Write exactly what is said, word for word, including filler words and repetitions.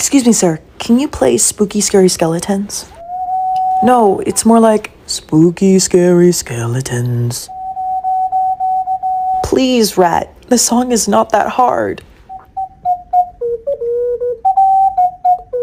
Excuse me, sir. Can you play Spooky Scary Skeletons? No, it's more like Spooky Scary Skeletons. Please, Rat. The song is not that hard.